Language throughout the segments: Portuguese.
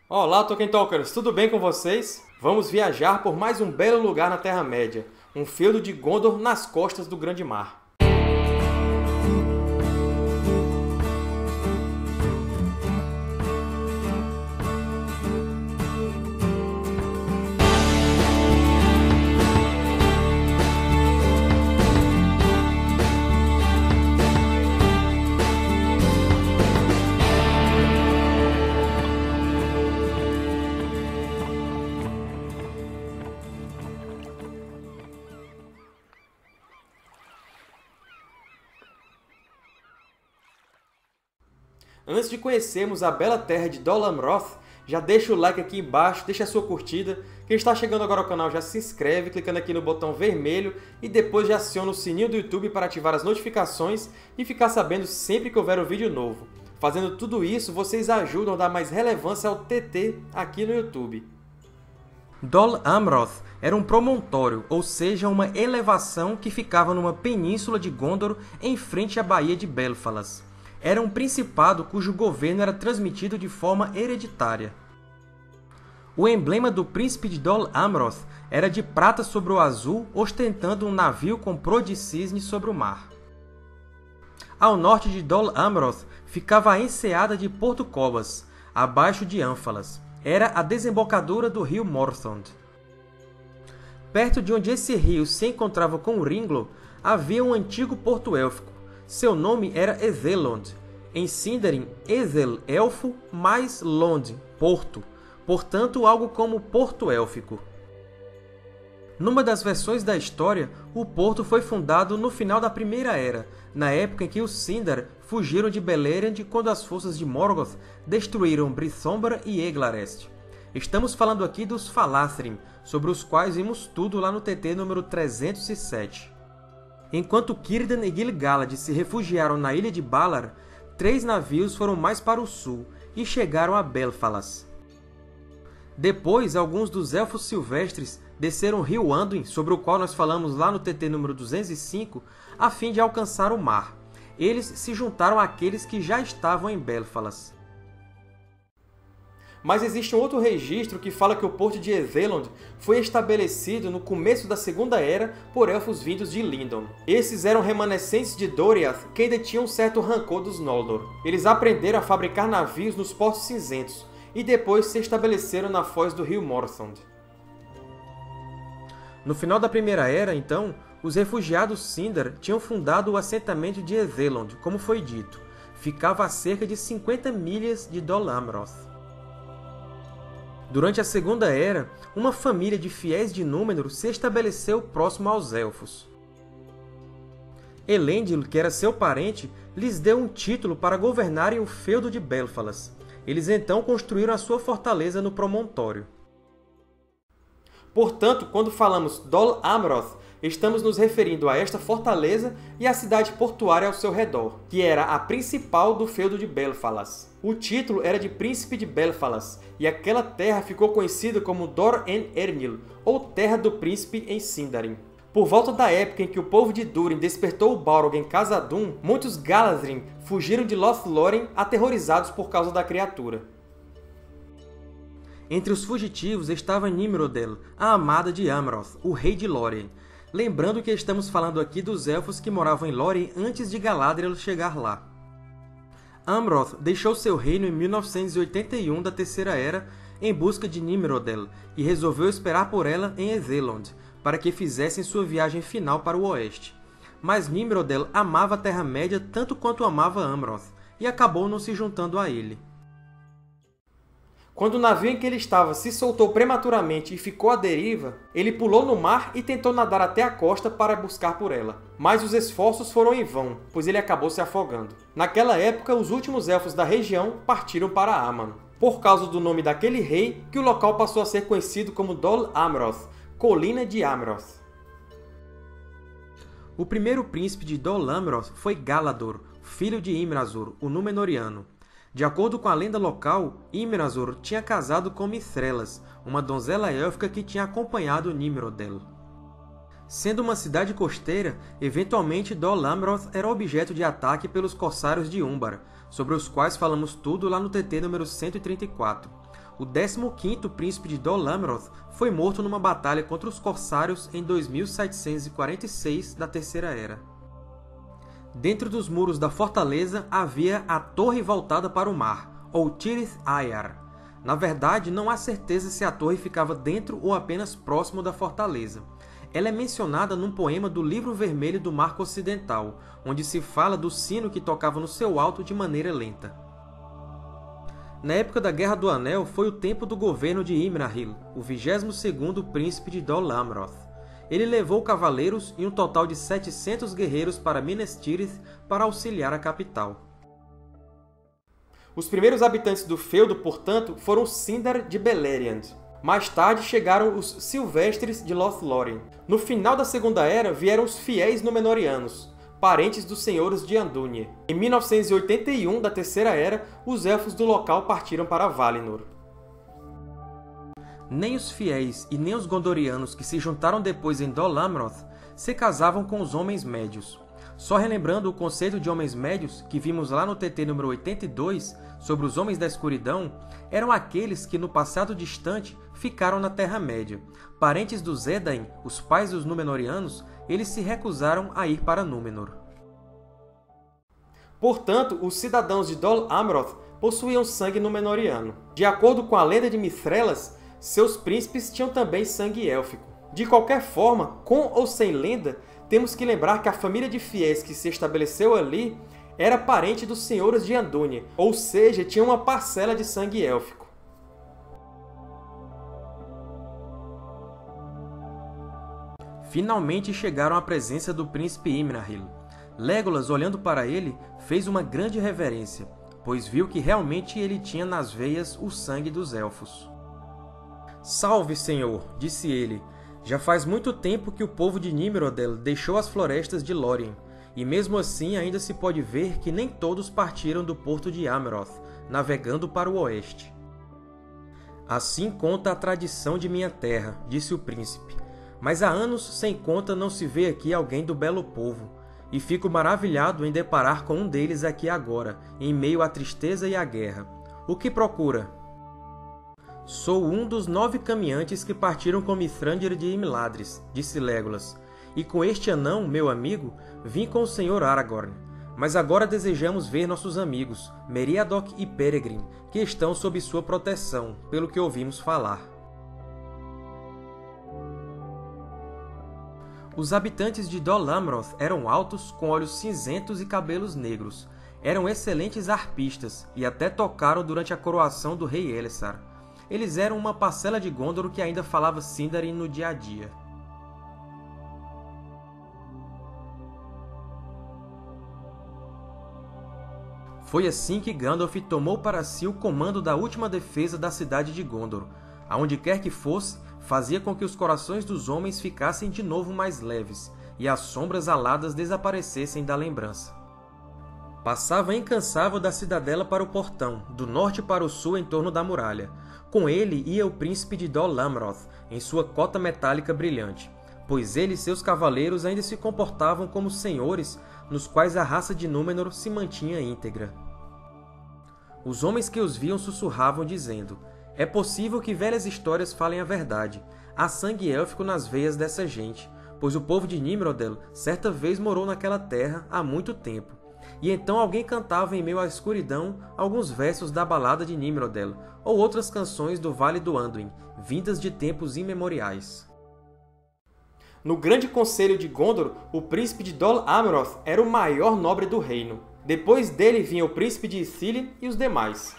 Olá, Tolkien Talkers! Tudo bem com vocês? Vamos viajar por mais um belo lugar na Terra-média, um feudo de Gondor nas costas do Grande Mar. Antes de conhecermos a bela terra de Dol Amroth, já deixa o like aqui embaixo, deixa a sua curtida. Quem está chegando agora ao canal já se inscreve, clicando aqui no botão vermelho e depois já aciona o sininho do YouTube para ativar as notificações e ficar sabendo sempre que houver um vídeo novo. Fazendo tudo isso, vocês ajudam a dar mais relevância ao TT aqui no YouTube. Dol Amroth era um promontório, ou seja, uma elevação que ficava numa península de Gondor em frente à Baía de Belfalas. Era um principado cujo governo era transmitido de forma hereditária. O emblema do príncipe de Dol Amroth era de prata sobre o azul, ostentando um navio com proa de cisne sobre o mar. Ao norte de Dol Amroth ficava a enseada de Porto Cobas, abaixo de Ânfalas. Era a desembocadura do rio Morthond. Perto de onde esse rio se encontrava com Ringlo, havia um antigo porto élfico. Seu nome era Ezelond. Em Sindarin, Ezel, elfo, mais Lond, porto. Portanto, algo como porto élfico. Numa das versões da história, o porto foi fundado no final da Primeira Era, na época em que os Sindar fugiram de Beleriand quando as forças de Morgoth destruíram Brithombra e Eglarest. Estamos falando aqui dos Falathrim, sobre os quais vimos tudo lá no TT número 307. Enquanto Círdan e Gil-galad se refugiaram na ilha de Valar, 3 navios foram mais para o sul e chegaram a Belfalas. Depois, alguns dos Elfos Silvestres desceram o rio Anduin, sobre o qual nós falamos lá no TT número 205, a fim de alcançar o mar. Eles se juntaram àqueles que já estavam em Belfalas. Mas existe um outro registro que fala que o porto de Ezelond foi estabelecido no começo da Segunda Era por elfos vindos de Lindon. Esses eram remanescentes de Doriath que ainda tinham um certo rancor dos Noldor. Eles aprenderam a fabricar navios nos Portos Cinzentos e depois se estabeleceram na foz do rio Morthond. No final da Primeira Era, então, os refugiados Sindar tinham fundado o assentamento de Ezelond, como foi dito. Ficava a cerca de 50 milhas de Dol Amroth. Durante a Segunda Era, uma família de fiéis de Númenor se estabeleceu próximo aos Elfos. Elendil, que era seu parente, lhes deu um título para governarem o feudo de Belfalas. Eles então construíram a sua fortaleza no promontório. Portanto, quando falamos Dol Amroth, estamos nos referindo a esta fortaleza e à cidade portuária ao seu redor, que era a principal do feudo de Belfalas. O título era de Príncipe de Belfalas, e aquela terra ficou conhecida como Dor-en-Ernil, ou Terra do Príncipe em Sindarin. Por volta da época em que o povo de Durin despertou o Balrog em Khazad-dûm, muitos Galadhrim fugiram de Lothlórien aterrorizados por causa da criatura. Entre os fugitivos estava Nimrodel, a amada de Amroth, o rei de Lórien. Lembrando que estamos falando aqui dos Elfos que moravam em Lórien antes de Galadriel chegar lá. Amroth deixou seu reino em 1981 da Terceira Era em busca de Nimrodel e resolveu esperar por ela em Ezelond, para que fizessem sua viagem final para o oeste. Mas Nimrodel amava a Terra-média tanto quanto amava Amroth, e acabou não se juntando a ele. Quando o navio em que ele estava se soltou prematuramente e ficou à deriva, ele pulou no mar e tentou nadar até a costa para buscar por ela. Mas os esforços foram em vão, pois ele acabou se afogando. Naquela época, os últimos elfos da região partiram para Aman, por causa do nome daquele rei que o local passou a ser conhecido como Dol Amroth, Colina de Amroth. O primeiro príncipe de Dol Amroth foi Galador, filho de Imrazor, o Númenoriano. De acordo com a lenda local, Imrazor tinha casado com Mithrelas, uma donzela élfica que tinha acompanhado Nimrodel. Sendo uma cidade costeira, eventualmente Dol Amroth era objeto de ataque pelos corsários de Umbar, sobre os quais falamos tudo lá no TT número 134. O 15º príncipe de Dol Amroth foi morto numa batalha contra os corsários em 2746 da Terceira Era. Dentro dos muros da fortaleza havia a torre voltada para o mar, ou Tirith Ayar. Na verdade, não há certeza se a torre ficava dentro ou apenas próximo da fortaleza. Ela é mencionada num poema do Livro Vermelho do Marco Ocidental, onde se fala do sino que tocava no seu alto de maneira lenta. Na época da Guerra do Anel, foi o tempo do governo de Imrahil, o 22º príncipe de Dol Amroth. Ele levou cavaleiros e um total de 700 guerreiros para Minas Tirith para auxiliar a capital. Os primeiros habitantes do feudo, portanto, foram os Sindar de Beleriand. Mais tarde chegaram os Silvestres de Lothlórien. No final da Segunda Era vieram os fiéis Númenóreanos, parentes dos senhores de Andúnie. Em 1981 da Terceira Era, os elfos do local partiram para Valinor. Nem os fiéis e nem os Gondorianos que se juntaram depois em Dol Amroth se casavam com os Homens Médios. Só relembrando o conceito de Homens Médios, que vimos lá no TT número 82, sobre os Homens da Escuridão, eram aqueles que, no passado distante, ficaram na Terra-média. Parentes dos Edain, os pais dos Númenóreanos, eles se recusaram a ir para Númenor. Portanto, os cidadãos de Dol Amroth possuíam sangue Númenóreano. De acordo com a lenda de Mithrelas, seus príncipes tinham também sangue élfico. De qualquer forma, com ou sem lenda, temos que lembrar que a família de fiéis que se estabeleceu ali era parente dos senhores de Andúnie, ou seja, tinha uma parcela de sangue élfico. Finalmente chegaram à presença do príncipe Imrahil. Legolas, olhando para ele, fez uma grande reverência, pois viu que realmente ele tinha nas veias o sangue dos Elfos. "Salve, senhor", disse ele. "Já faz muito tempo que o povo de Nimrodel deixou as florestas de Lórien, e mesmo assim ainda se pode ver que nem todos partiram do porto de Amroth, navegando para o oeste." "Assim conta a tradição de minha terra", disse o príncipe. "Mas há anos sem conta não se vê aqui alguém do belo povo, e fico maravilhado em deparar com um deles aqui agora, em meio à tristeza e à guerra. O que procura?" "Sou um dos 9 caminhantes que partiram com Mithrandir de Imladris", disse Legolas, "e com este anão, meu amigo, vim com o Sr. Aragorn. Mas agora desejamos ver nossos amigos, Meriadoc e Peregrin, que estão sob sua proteção, pelo que ouvimos falar." Os habitantes de Dol Amroth eram altos, com olhos cinzentos e cabelos negros. Eram excelentes arpistas, e até tocaram durante a coroação do rei Elessar. Eles eram uma parcela de Gondor que ainda falava Sindarin no dia a dia. Foi assim que Gandalf tomou para si o comando da última defesa da cidade de Gondor. Aonde quer que fosse, fazia com que os corações dos homens ficassem de novo mais leves, e as sombras aladas desaparecessem da lembrança. Passava incansável da cidadela para o portão, do norte para o sul em torno da muralha. Com ele ia o príncipe de Dol Amroth, em sua cota metálica brilhante, pois ele e seus cavaleiros ainda se comportavam como senhores nos quais a raça de Númenor se mantinha íntegra. Os homens que os viam sussurravam dizendo: "É possível que velhas histórias falem a verdade. Há sangue élfico nas veias dessa gente, pois o povo de Nimrodel certa vez morou naquela terra há muito tempo." E então alguém cantava em meio à escuridão alguns versos da balada de Nimrodel, ou outras canções do Vale do Anduin, vindas de tempos imemoriais. No Grande Conselho de Gondor, o príncipe de Dol Amroth era o maior nobre do reino. Depois dele vinha o príncipe de Ithilien e os demais.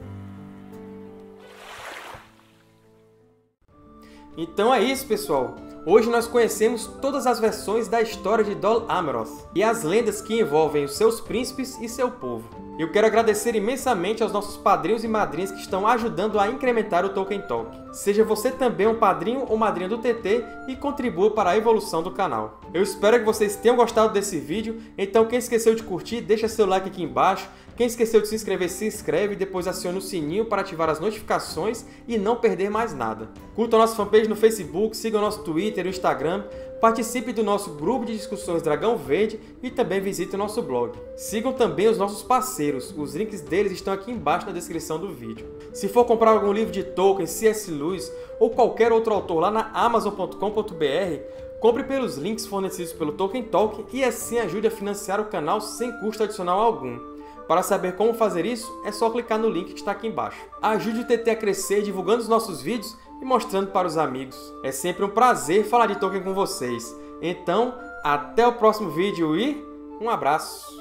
Então é isso, pessoal! Hoje nós conhecemos todas as versões da história de Dol Amroth e as lendas que envolvem os seus príncipes e seu povo. Eu quero agradecer imensamente aos nossos padrinhos e madrinhas que estão ajudando a incrementar o Tolkien Talk. Seja você também um padrinho ou madrinha do TT e contribua para a evolução do canal. Eu espero que vocês tenham gostado desse vídeo, então quem esqueceu de curtir, deixa seu like aqui embaixo. Quem esqueceu de se inscrever, se inscreve e depois aciona o sininho para ativar as notificações e não perder mais nada. Curtam a nossa fanpage no Facebook, sigam o nosso Twitter e o Instagram, participe do nosso grupo de discussões Dragão Verde e também visite o nosso blog. Sigam também os nossos parceiros, os links deles estão aqui embaixo na descrição do vídeo. Se for comprar algum livro de Tolkien, C.S. Lewis ou qualquer outro autor lá na Amazon.com.br, compre pelos links fornecidos pelo Tolkien Talk e assim ajude a financiar o canal sem custo adicional algum. Para saber como fazer isso, é só clicar no link que está aqui embaixo. Ajude o TT a crescer divulgando os nossos vídeos e mostrando para os amigos. É sempre um prazer falar de Tolkien com vocês. Então, até o próximo vídeo e um abraço!